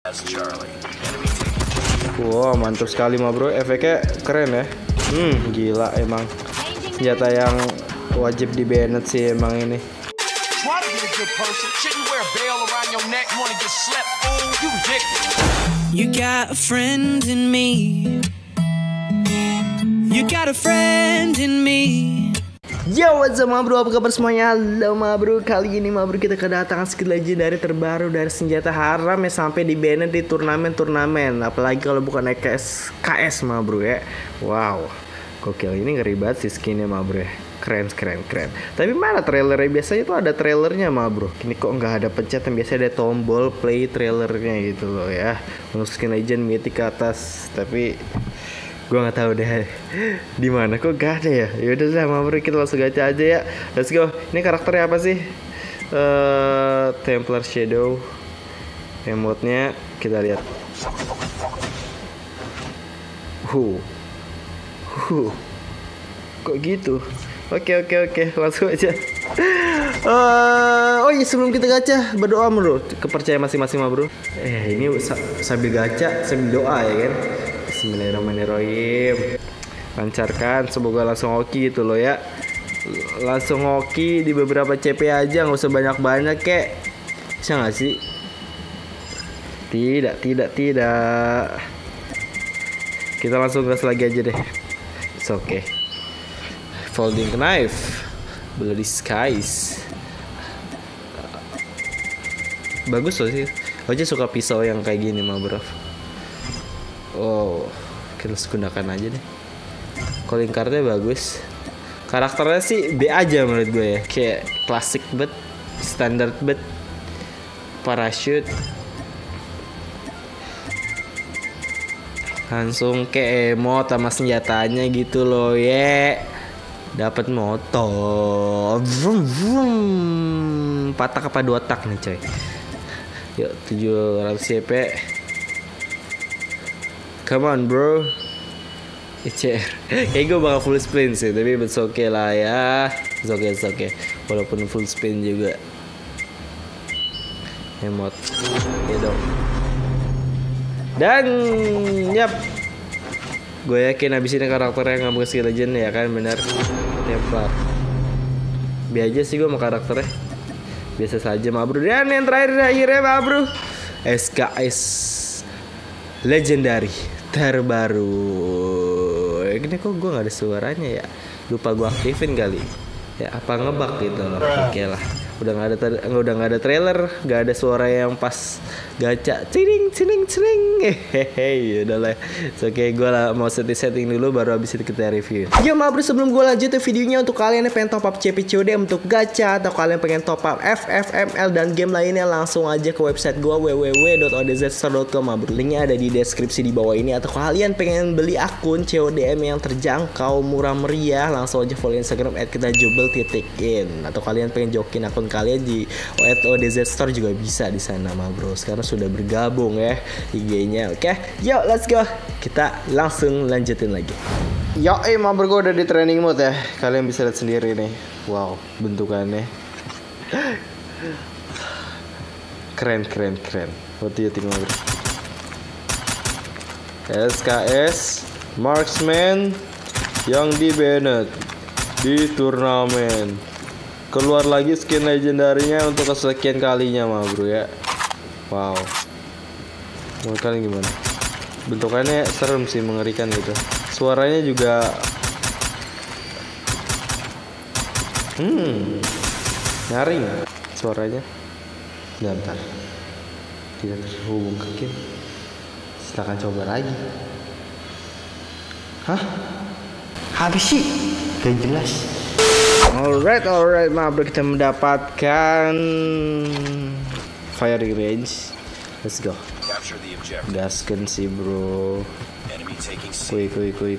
Wow, mantap sekali mah bro, efeknya keren ya. Gila emang. Senjata yang wajib di banned sih emang ini. You got a friend in me. You got a friend in me. Yo, what's up ma bro, apa kabar semuanya? Halo ma bro, kali ini ma bro kita kedatangan skill legendary terbaru dari senjata haram yang sampai di banned di turnamen-turnamen. Apalagi kalau bukan KS ma bro ya. Wow, gokil, ini ngeri banget sih skinnya ma bro ya. Keren. Tapi mana trailernya? Biasanya tuh ada trailernya ma bro. Ini kok nggak ada pencet, yang biasanya ada tombol play trailernya gitu loh ya. Untuk skin legend mythic ke atas, tapi gue nggak tahu deh di mana kok gak ada ya. Yaudah sama bro, kita langsung gacha aja ya. Let's go. Ini karakternya apa sih? Templar Shadow. Emotnya kita lihat. Kok gitu? Oke, langsung aja. Oh iya, sebelum kita gacha berdoa bro, kepercayaan masing-masing mah bro. Ini sambil gacha sambil doa ya kan. Bismillahirrahmanirrahim. Lancarkan, semoga langsung hoki gitu loh ya. Langsung hoki di beberapa CP aja, nggak usah banyak-banyak kek. Bisa nggak sih? Tidak. Kita langsung gas lagi aja deh. It's okay. Folding knife, Bloody Skies. Bagus loh sih. Oja suka pisau yang kayak gini mah bro. Oh, kita gunakan aja deh. Calling cardnya bagus. Karakternya sih B aja menurut gue ya. Kayak klasik bet, standard bet, parachute. Langsung ke emot sama senjatanya gitu loh ya. Dapat motor. Patah apa 2 tak nih coy. Yuk 700 CP. Come on bro. ICR. Kayak gue bakal full spin sih, tapi it's okay lah ya. It's okay. Walaupun full spin juga. Emot. Ya dong. Dan yap, gue yakin abis ini karakternya nggak mau skill legend ya kan, bener. Templar. Biasa aja sih gue sama karakternya. Biasa saja ma bro. Dan yang terakhir akhirnya ma bro, SKS legendary terbaru. Ini kok gue nggak ada suaranya ya? Lupa gue aktifin kali. Ya apa ngebug gitu loh. Oke lah. Udah nggak ada trailer, nggak ada suara yang pas gacha cing. Hehehe, udah lah. Oke, gue lah mau setting dulu, baru habis itu kita review. Yo ma bro, sebelum gue lanjut ke videonya, untuk kalian yang pengen top up CP COD untuk gacha, atau kalian pengen top up FFML dan game lainnya, langsung aja ke website gue www.odzstore.com ma bro. Linknya ada di deskripsi di bawah ini. Atau kalian pengen beli akun CODM yang terjangkau, murah meriah, langsung aja follow Instagram @kitajubel_in. Atau kalian pengen jokin akun kalian di @odzstore juga bisa di sana ma bro. Sekarang sudah bergabung ya IG-nya. Oke, yuk let's go. Kita langsung lanjutin lagi. Yo, ma bro, gue udah di training mode ya. Kalian bisa lihat sendiri nih. Wow, bentukannya keren. What do you think ma bro? SKS Marksman yang di banned di turnamen. Keluar lagi skin legendarinya untuk kesekian kalinya ma bro ya. Wow, menurut kalian gimana? Bentukannya serem sih, mengerikan gitu. Suaranya juga nyaring suaranya. Bentar, tidak terhubung ke game. Silahkan coba lagi. Hah? Habis sih? Gak jelas. Alright, ma bro, kita mendapatkan firing range. Let's go. Gaskan sih bro. Kuy.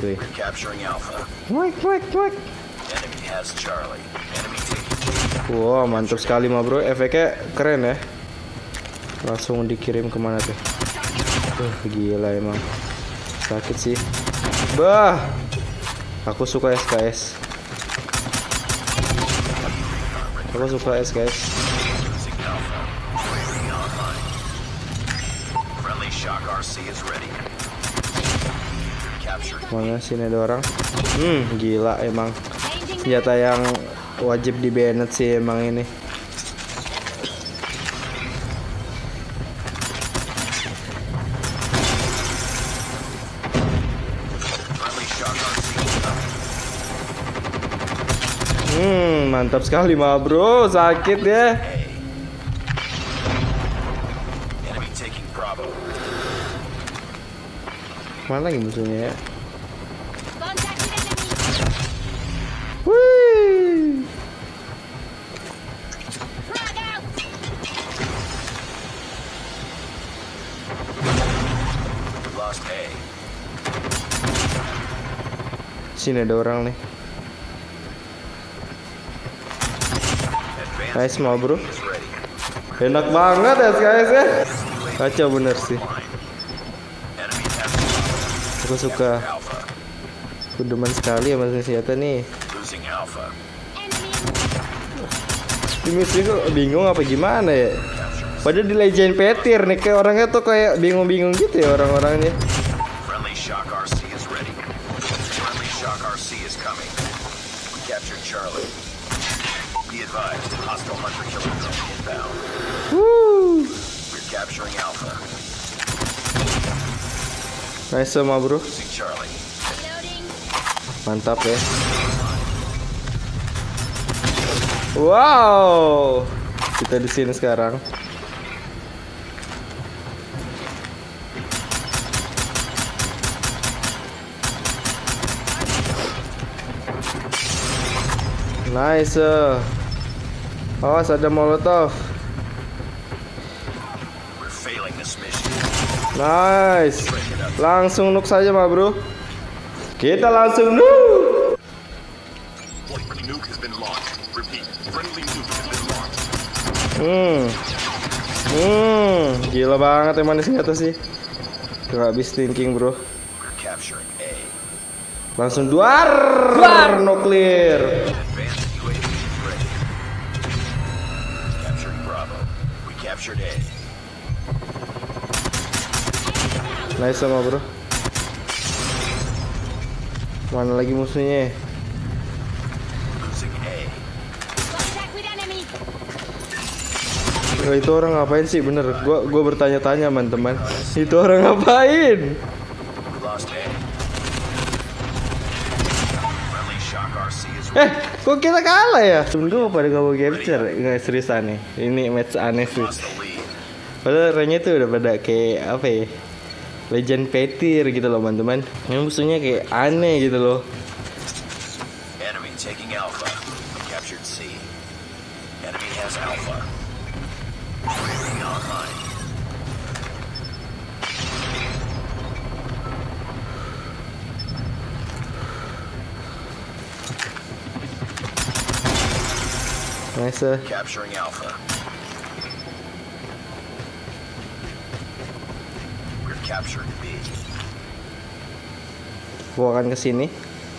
Wow, mantap sekali ma bro. Efeknya keren ya. Langsung dikirim kemana tuh? Gila emang. Sakit sih. Bah, aku suka SKS. shock RC is ready. Captured. Mana sini ada orang? Gila emang. Senjata yang wajib di banned sih emang ini. Friendly shock RC is coming. Mantap sekali mah bro, sakit ya. Enemy taking Bravo. Mana lagi musuhnya ya? Contact with enemy. Wih. Frag out. We lost A. Sini ada orang nih. Advanced Nice mah bro. is ready. Enak banget ya guys ya. Kacau bener sih. Enemy has Bravo. Aku suka. Alpha. Aku demen sekali sama senjata nih. Losing Alpha. Enemy. Ini sih kok bingung apa gimana ya? Padahal di Legend Petir nih kayak orangnya tuh kayak bingung-bingung gitu ya orang-orangnya. Friendly shock RC is ready. Friendly shock RC is coming. We captured Charlie. Be advised, hostile hunter killer drone inbound. Wuh. We're capturing Alpha. Nice sama bro. Losing Charlie. Reloading. Mantap ya. Wow. Kita di sini sekarang. Nice. Awas ada molotov. We're failing this mission. Nice. Langsung nuk saja mah bro. Kita langsung nuk. Friendly nuke has been launched. Repeat, friendly nuke has been launched. Gila banget emang senjata sih. Gak habis thinking bro. We're capturing A. Langsung duar nuklir. Advanced UAV is ready. Capturing Bravo. We captured A. Nice sama bro. Mana lagi musuhnya? Losing A. Contact with enemy. Itu orang ngapain sih bener? Gua bertanya-tanya teman-teman. Itu orang ngapain? We lost A. Friendly shock RC is ready. Kok kita kalah ya? Tunggu pada gak mau capture. Nggak seriusan nih. Ini match aneh sih. Lost the lead. Padahal range tuh udah pada kayak apa ya? Legend Petir gitu loh teman-teman. Yang musuhnya kayak aneh gitu loh. Enemy taking Alpha. We captured C. Enemy has Alpha. UAV online. Nice. Capturing Alpha. We're capturing B. Gua akan kesini.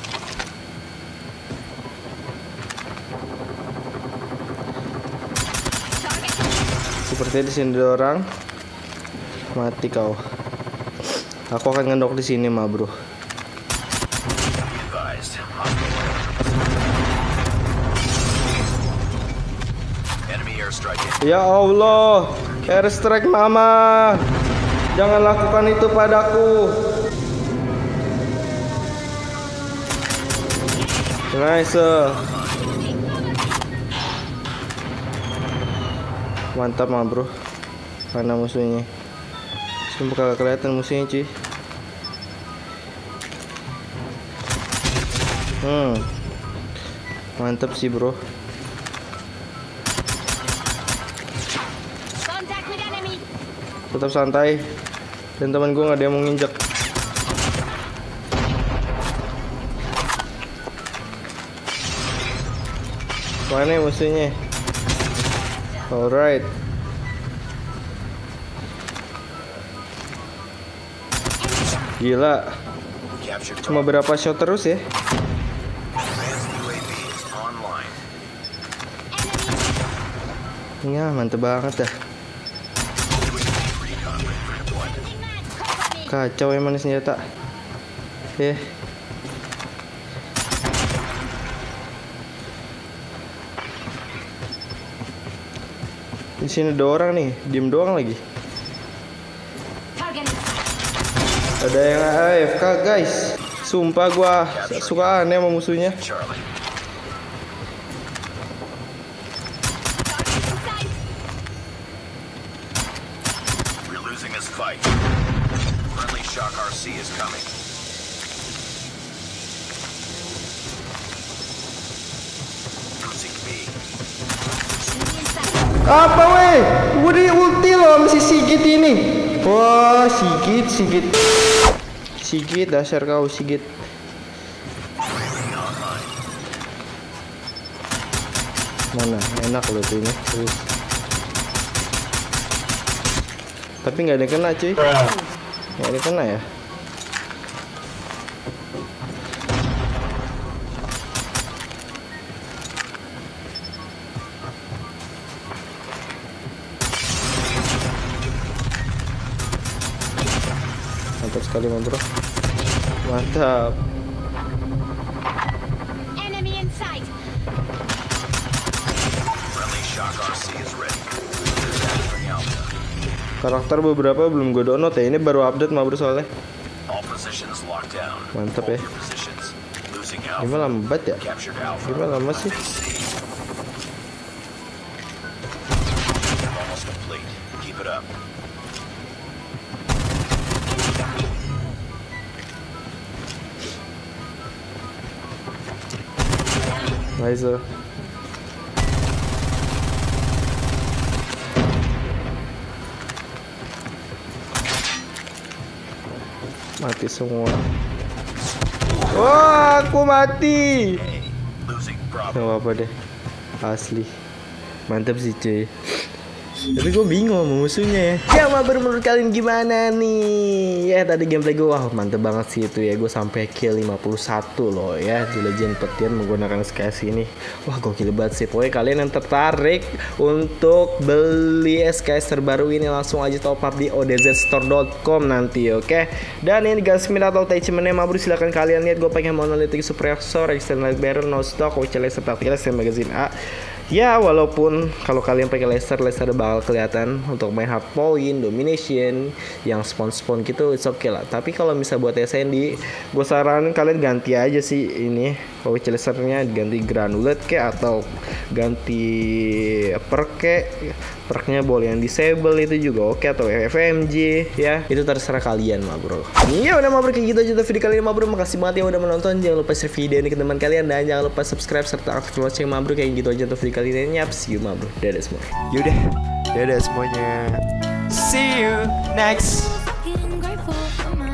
Sepertinya di sini ada orang. Mati kau. Aku akan ngendok di sini mah bro. Be advised. Hostile. Enemy airstrike in. Ya Allah, airstrike mama. Jangan lakukan itu padaku. Nice. Mantap mah bro. Mana musuhnya? Sumpah kagak kelihatan musuhnya cuy. Mantap sih bro. Contact with enemy. Tetap santai. Dan teman gue nggak ada yang mau nginjek. Mana musuhnya? Alright. Gila. Captured Cuma berapa shot terus ya? Advanced UAV is online. Ya mantep banget dah. UAV recon ready for deployment. Kacau emang nih senjata. Di sini ada orang nih, diem doang lagi. Target. Ada yang AFK guys. Sumpah gua suka aneh sama musuhnya. Charlie. We're losing this fight. Friendly Shock RC is coming. Losing B. Enemy in sight. Apa weh? Gue di ulti loh sama si Sigit ini. Wah, Sigit dasar kau Sigit. Mana? Enak loh tuh ini. Terus. Tapi nggak ada yang kena cuy. Nggak ada yang kena ya. Mantap sekali bro. Mantap. Enemy in sight. Friendly Shock RC is ready. Capturing Alpha. Karakter beberapa belum gue download ya. Ini baru update mah bro soalnya. All positions locked down. Mantap Hold ya. your positions. Losing Gimana Alpha. lambat ya? Captured Alpha. Gimana lama sih? Almost complete. Keep it up. Nice. Mati semua. Wah, aku mati. Losing Gak Bravo. apa-apa deh. Asli. Mantap sih cuy. Tapi gue bingung sama musuhnya ya. Ya mabar, menurut kalian gimana nih? Ya tadi gameplay gue wah mantep banget sih itu ya. Gue sampai kill 51 loh ya di Legend Petian menggunakan SKS ini. Wah gokil banget sih. Pokoknya kalian yang tertarik untuk beli SKS terbaru ini langsung aja top up di odzstore.com nanti, oke? Dan ini guys atau attachmentnya mabar, silahkan kalian lihat. Gue pakai monolithic suppressor, external barrel, no stock, OC laser tactical, magazine A. Ya walaupun kalau kalian pakai laser bakal kelihatan untuk main hardpoint, domination, yang spawn gitu it's okay lah. Tapi kalau misalnya buat SND, gue saranin kalian ganti aja sih ini OC lasernya, ganti granulate kek atau ganti perk kek. Perknya boleh yang disable itu juga oke, atau FMG ya. Itu terserah kalian mah bro. Iya udah mah bro, kayak gitu aja video kali ini mah bro. Makasih banget ya udah menonton. Jangan lupa share video ini ke teman kalian dan jangan lupa subscribe serta aktifkan lonceng mah bro. Kayak gitu aja untuk video kali ini. Nyap, see you mah bro. Dadah semua. Dadah semuanya. See you next. Fucking grateful for my